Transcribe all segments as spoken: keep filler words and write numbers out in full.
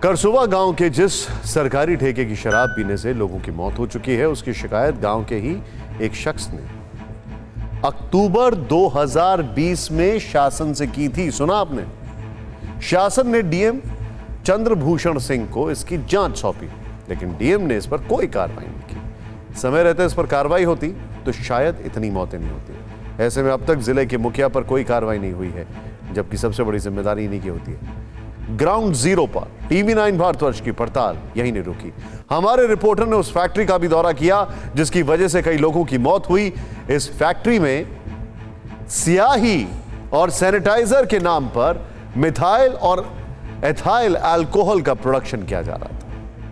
करसोवा गांव के जिस सरकारी ठेके की शराब पीने से लोगों की मौत हो चुकी है, उसकी शिकायत गांव के ही एक शख्स ने अक्टूबर दो हज़ार बीस में शासन से की थी। सुना आपने? शासन ने डीएम चंद्रभूषण सिंह को इसकी जांच सौंपी, लेकिन डीएम ने इस पर कोई कार्रवाई नहीं की। समय रहते इस पर कार्रवाई होती तो शायद इतनी मौतें नहीं होती। ऐसे में अब तक जिले के मुखिया पर कोई कार्रवाई नहीं हुई है, जबकि सबसे बड़ी जिम्मेदारी इन्हीं की होती है। ग्राउंड जीरो पर टीवी नाइन भारतवर्ष की पड़ताल यहीं नहीं रुकी। हमारे रिपोर्टर ने उस फैक्ट्री का भी दौरा किया, जिसकी वजह से कई लोगों की मौत हुई। इस फैक्ट्री में स्याही और सैनिटाइजर के नाम पर मिथाइल और एथाइल अल्कोहल का प्रोडक्शन किया जा रहा था।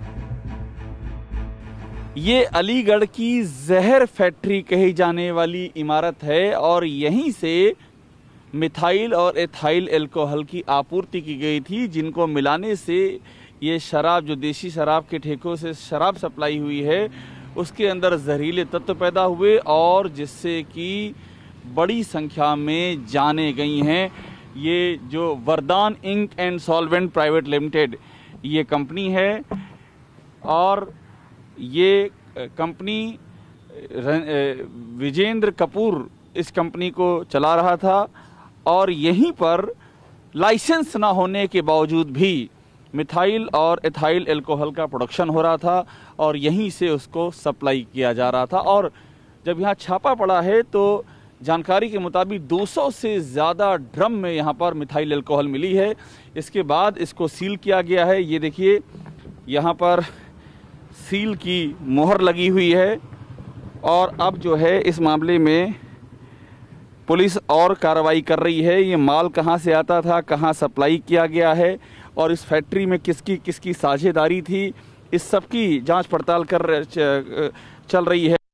ये अलीगढ़ की जहर फैक्ट्री कही जाने वाली इमारत है और यहीं से मिथाइल और एथाइल अल्कोहल की आपूर्ति की गई थी, जिनको मिलाने से ये शराब, जो देसी शराब के ठेकों से शराब सप्लाई हुई है, उसके अंदर जहरीले तत्व पैदा हुए और जिससे कि बड़ी संख्या में जानें गई हैं। ये जो Vardan ink and solvent private limited ये कंपनी है और ये कंपनी विजेंद्र कपूर इस कंपनी को चला रहा था और यहीं पर लाइसेंस ना होने के बावजूद भी मिथाइल और एथाइल अल्कोहल का प्रोडक्शन हो रहा था और यहीं से उसको सप्लाई किया जा रहा था। और जब यहाँ छापा पड़ा है तो जानकारी के मुताबिक दो सौ से ज़्यादा ड्रम में यहाँ पर मिथाइल अल्कोहल मिली है। इसके बाद इसको सील किया गया है। ये देखिए, यहाँ पर सील की मोहर लगी हुई है और अब जो है इस मामले में पुलिस और कार्रवाई कर रही है। ये माल कहाँ से आता था, कहाँ सप्लाई किया गया है और इस फैक्ट्री में किसकी किसकी साझेदारी थी, इस सब की जांच पड़ताल कर चल रही है।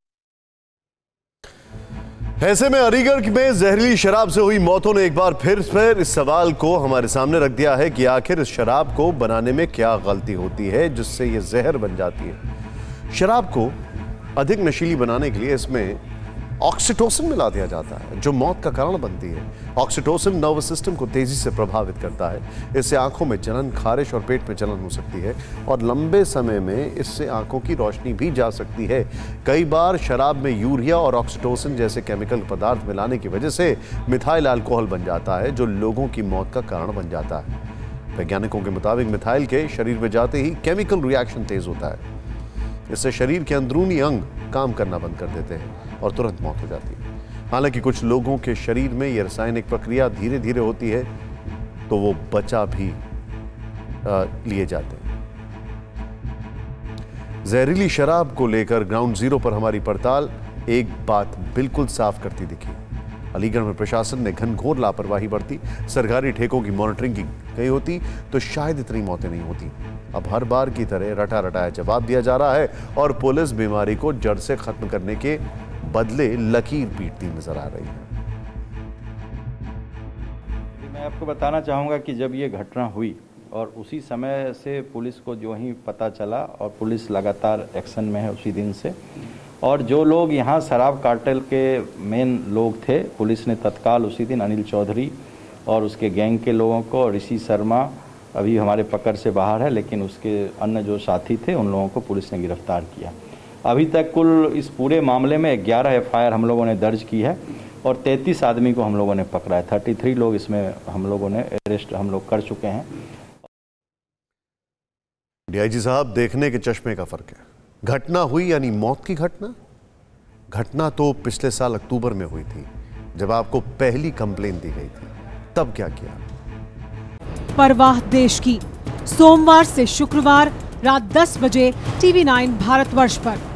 ऐसे में अलीगढ़ में जहरीली शराब से हुई मौतों ने एक बार फिर फिर इस सवाल को हमारे सामने रख दिया है कि आखिर इस शराब को बनाने में क्या गलती होती है जिससे ये जहर बन जाती है। शराब को अधिक नशीली बनाने के लिए इसमें ऑक्सीटोसिन मिला दिया जाता है, जो मौत का कारण बनती है। ऑक्सीटोसिन नर्वस सिस्टम को तेजी से प्रभावित करता है। इससे आंखों में जलन, खारिश और पेट में जलन हो सकती है और लंबे समय में इससे आंखों की रोशनी भी जा सकती है। कई बार शराब में यूरिया और ऑक्सीटोसिन जैसे केमिकल पदार्थ मिलाने की वजह से मिथाइल अल्कोहल बन जाता है, जो लोगों की मौत का कारण बन जाता है। वैज्ञानिकों के मुताबिक मिथाइल के शरीर में जाते ही केमिकल रिएक्शन तेज होता है। इससे शरीर के अंदरूनी अंग काम करना बंद कर देते हैं और तुरंत मौत हो जाती है। हालांकि कुछ लोगों के शरीर में यह रासायनिक प्रक्रिया धीरे धीरे होती है तो वो बचा भी आ, लिए जाते हैं। जहरीली शराब को लेकर ग्राउंड जीरो पर हमारी पड़ताल एक बात बिल्कुल साफ करती दिखी। अलीगढ़ में प्रशासन ने घनघोर लापरवाही बरती। सरकारी ठेकों की मॉनिटरिंग की गई होती तो शायद इतनी मौतें नहीं होती। अब हर बार की तरह रटा रटाया जवाब दिया जा रहा है और पुलिस बीमारी को जड़ से खत्म करने के बदले लकीर पीटती नजर आ रही है। मैं आपको बताना चाहूँगा कि जब ये घटना हुई और उसी समय से पुलिस को जो ही पता चला और पुलिस लगातार एक्शन में है उसी दिन से, और जो लोग यहाँ शराब कार्टेल के मेन लोग थे, पुलिस ने तत्काल उसी दिन अनिल चौधरी और उसके गैंग के लोगों को, ऋषि शर्मा अभी हमारे पकड़ से बाहर है, लेकिन उसके अन्य जो साथी थे उन लोगों को पुलिस ने गिरफ्तार किया। अभी तक कुल इस पूरे मामले में ग्यारह एफ आई आर हम लोगों ने दर्ज की है और तैंतीस आदमी को हम लोगों ने पकड़ा है। तैंतीस लोग इसमें हम लोगों ने अरेस्ट हम लोग कर चुके हैं। डीआईजी साहब, देखने के चश्मे का फर्क है। घटना हुई यानी मौत की घटना। घटना तो पिछले साल अक्टूबर में हुई थी, जब आपको पहली कंप्लेन दी गई थी। तब क्या किया? परवाह देश की, सोमवार से शुक्रवार रात दस बजे टीवी नाइन भारतवर्ष पर।